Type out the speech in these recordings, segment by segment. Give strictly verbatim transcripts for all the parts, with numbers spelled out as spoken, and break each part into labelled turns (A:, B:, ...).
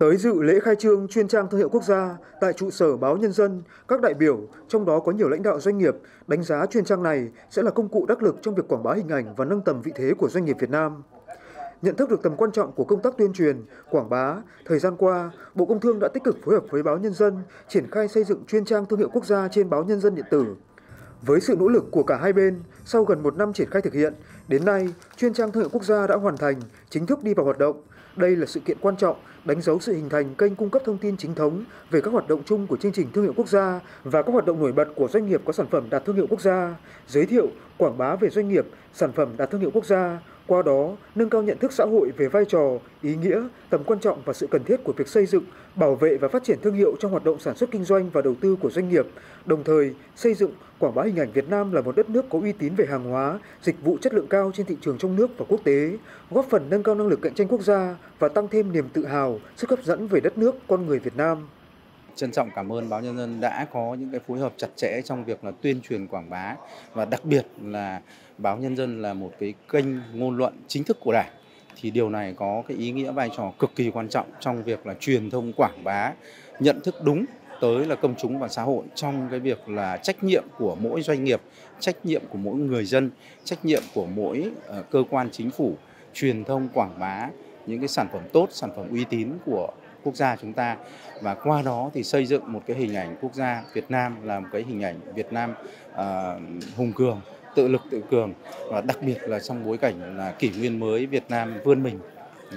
A: Tới dự lễ khai trương chuyên trang thương hiệu quốc gia tại trụ sở Báo Nhân dân, các đại biểu, trong đó có nhiều lãnh đạo doanh nghiệp, đánh giá chuyên trang này sẽ là công cụ đắc lực trong việc quảng bá hình ảnh và nâng tầm vị thế của doanh nghiệp Việt Nam. Nhận thức được tầm quan trọng của công tác tuyên truyền, quảng bá, thời gian qua, Bộ Công Thương đã tích cực phối hợp với Báo Nhân dân triển khai xây dựng chuyên trang thương hiệu quốc gia trên Báo Nhân dân điện tử. Với sự nỗ lực của cả hai bên, sau gần một năm triển khai thực hiện, đến nay, chuyên trang thương hiệu quốc gia đã hoàn thành, chính thức đi vào hoạt động. Đây là sự kiện quan trọng, đánh dấu sự hình thành kênh cung cấp thông tin chính thống về các hoạt động chung của chương trình thương hiệu quốc gia và các hoạt động nổi bật của doanh nghiệp có sản phẩm đạt thương hiệu quốc gia, giới thiệu, quảng bá về doanh nghiệp, sản phẩm đạt thương hiệu quốc gia, qua đó nâng cao nhận thức xã hội về vai trò, ý nghĩa, tầm quan trọng và sự cần thiết của việc xây dựng, bảo vệ và phát triển thương hiệu trong hoạt động sản xuất kinh doanh và đầu tư của doanh nghiệp, đồng thời xây dựng, quảng bá hình ảnh Việt Nam là một đất nước có uy tín về hàng hóa, dịch vụ chất lượng cao trên thị trường trong nước và quốc tế, góp phần nâng cao năng lực cạnh tranh quốc gia và tăng thêm niềm tự hào, sức hấp dẫn về đất nước, con người Việt Nam.
B: Trân trọng cảm ơn Báo Nhân dân đã có những cái phối hợp chặt chẽ trong việc là tuyên truyền quảng bá, và đặc biệt là Báo Nhân dân là một cái kênh ngôn luận chính thức của Đảng. Thì điều này có cái ý nghĩa vai trò cực kỳ quan trọng trong việc là truyền thông quảng bá, nhận thức đúng tới là công chúng và xã hội trong cái việc là trách nhiệm của mỗi doanh nghiệp, trách nhiệm của mỗi người dân, trách nhiệm của mỗi uh, cơ quan chính phủ, truyền thông quảng bá những cái sản phẩm tốt, sản phẩm uy tín của quốc gia chúng ta, và qua đó thì xây dựng một cái hình ảnh quốc gia Việt Nam là một cái hình ảnh Việt Nam uh, hùng cường, tự lực tự cường, và đặc biệt là trong bối cảnh là kỷ nguyên mới Việt Nam vươn mình uh,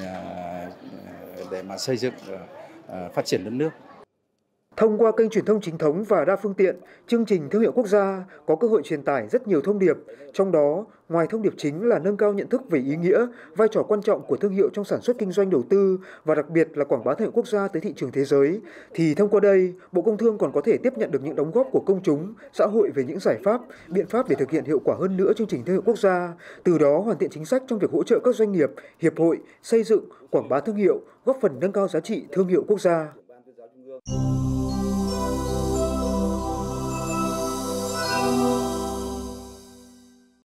B: để mà xây dựng uh, phát triển đất nước.
A: Thông qua kênh truyền thông chính thống và đa phương tiện, chương trình thương hiệu quốc gia có cơ hội truyền tải rất nhiều thông điệp. Trong đó, ngoài thông điệp chính là nâng cao nhận thức về ý nghĩa, vai trò quan trọng của thương hiệu trong sản xuất kinh doanh đầu tư và đặc biệt là quảng bá thương hiệu quốc gia tới thị trường thế giới, thì thông qua đây, Bộ Công Thương còn có thể tiếp nhận được những đóng góp của công chúng, xã hội về những giải pháp, biện pháp để thực hiện hiệu quả hơn nữa chương trình thương hiệu quốc gia, từ đó hoàn thiện chính sách trong việc hỗ trợ các doanh nghiệp, hiệp hội, xây dựng, quảng bá thương hiệu, góp phần nâng cao giá trị thương hiệu quốc gia.